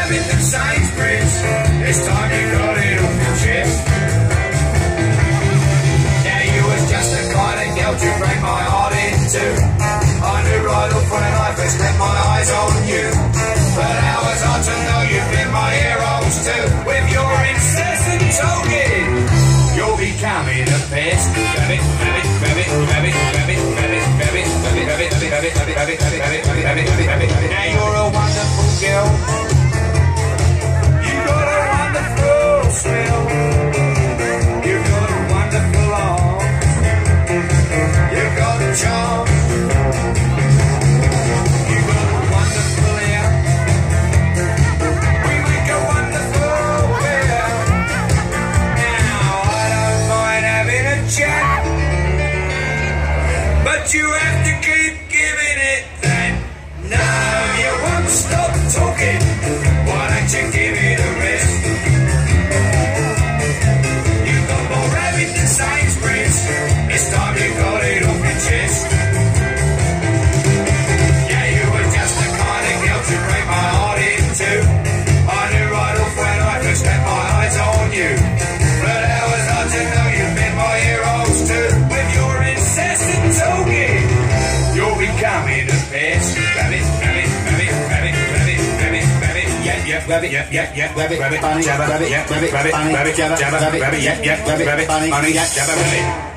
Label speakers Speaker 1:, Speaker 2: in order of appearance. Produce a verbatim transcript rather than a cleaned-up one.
Speaker 1: rabbit than Sainsbury's. This time you got it off your chest. Yeah, you was just the kind of girl to break my heart in two. I knew right off when I first let my eyes on you. But how was I to know you've been my heroes too? With your incessant talking, you'll be coming a pest. Rabbit, rabbit, rabbit, rabbit, rabbit, rabbit, rabbit, rabbit, rabbit, rabbit, rabbit, rabbit, rabbit, rabbit, rabbit, rabbit, rabbit, rabbit. Now you're a wonderful girl. You got a wonderful smell. You got a wonderful arm. You got a charm. You got a wonderful hair. We make a wonderful pair. Now I don't mind having a chat, but you have to keep giving it that. No, you won't stop talking. Why don't you give it a rest? You got more rabbit than Sainsbury's. It's time you got it off your chest. Yeah, you were just the kind of girl to break my heart in two. I knew right off when I first set my eyes on you. But how was I to know you've been my heroes too? With your incessant talking, you'll be coming to pest. Rabbit, rabbit, rabbit, rabbit, rabbit, rabbit, rabbit, yeah, yeah, rabbit, yeah, yeah, yeah, rabbit, rabbit, bunny, jabba, rabbit, yeah, rabbit, rabbit, bunny, rabbit, jabba, rabbit, yeah, yeah, rabbit, rabbit, bunny, yeah, jabba, rabbit.